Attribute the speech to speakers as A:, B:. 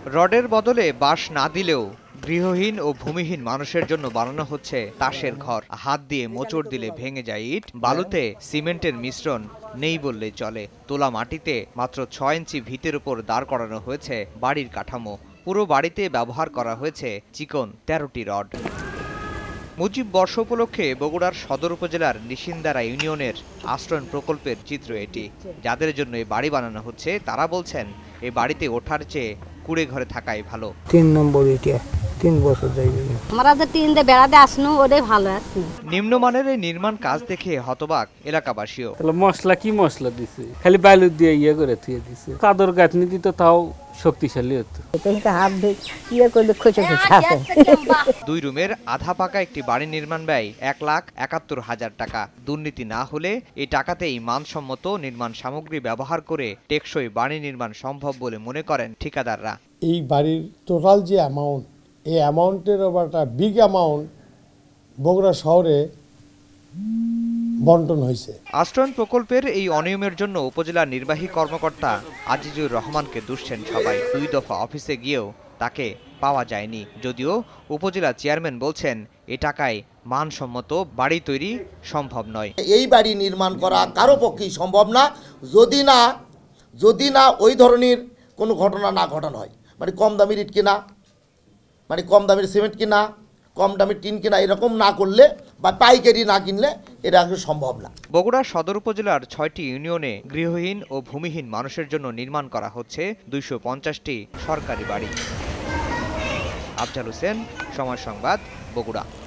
A: রডের বদলে বাঁশ না দিলেও গৃহহীন ও ভূমিহীন মানুষের জন্য বানানো হচ্ছে তাসের ঘর। হাত দিয়ে মোচড় দিলে ভেঙে যায় ইট, বালুতে সিমেন্টের মিশ্রণ নেই বললেই চলে। তোলা মাটিতে মাত্র ৬ ইঞ্চি ভিতের উপর দাঁড় করানো হয়েছে বাড়ির কাঠামো। পুরো বাড়িতে ব্যবহার করা হয়েছে চিকন ১৩টি রড। মুজিব বর্ষ উপলক্ষে বগুড়ার সদর উপজেলার নিশিন্দারা ইউনিয়নের আশ্রয়ণ প্রকল্পের চিত্র এটি। যাদের জন্য এই বাড়ি বানানো হচ্ছে তারা বলছেন এই বাড়িতে ওঠার চেয়ে কুড়ে ঘরে থাকাই ভালো।
B: ৩ নম্বর এটা ৩ বছর যাইবে।
C: আমরা যে টিন দিয়ে বেড়াতে আসনু ওটাই ভালো আছে।
A: নিম্নমানের এই নির্মাণ কাজ দেখে হতবাক এলাকাবাসীও।
D: তাহলে মশলা কি মশলা দিছে, খালি বালু দিয়ে ইয়ে করে থুয়ে দিছে। কাদর গাঁথনি দিত তাও শক্তিশালী হতো।
B: হাত দিয়ে ইয়ে করলে খোঁচে খোঁচে।
A: 2 রুমের আধা পাকা একটি বাড়ি নির্মাণ ব্যয় ১,৭১,০০০ টাকা। দুর্নীতি না হলে এই টাকাতেই মানসম্মত নির্মাণ সামগ্রী ব্যবহার করে টেকসই বাড়ি নির্মাণ সম্ভব বলে মনে করেন ঠিকাদাররা।
E: এই বাড়ির টোটাল যে অ্যামাউন্ট, এই অ্যামাউন্টের ওপর একটা বিগ অ্যামাউন্ট বগুড়া শহরে বন্টন হয়েছে।
A: আশ্রয়ণ প্রকল্পের এই অনিয়মের জন্য উপজেলা নির্বাহী কর্মকর্তা আজিজুর রহমানকে দুষছেন সবাই। 2 দফা অফিসে গিয়েও তাকে পাওয়া যায়নি। যদিও উপজেলা চেয়ারম্যান বলছেন এ টাকায় মানসম্মত বাড়ি তৈরি সম্ভব নয়।
F: এই বাড়ি নির্মাণ করা কারো পক্ষেই সম্ভব না যদি না ওই ধরনের কোনো ঘটনা না ঘটানো হয়। মানে কম দামের ইট কিনা, মানে কম দামের সিমেন্ট কিনা, কম দামের টিন কিনা, এরকম না করলে বা পাইকারি না কিনলে এটা সম্ভব না।
A: বগুড়া সদর উপজেলার 6টি ইউনিয়নে গৃহহীন ও ভূমিহীন মানুষের জন্য নির্মাণ করা হচ্ছে 250টি সরকারি বাড়ি। আফজাল হোসেন, সময় সংবাদ, বগুড়া।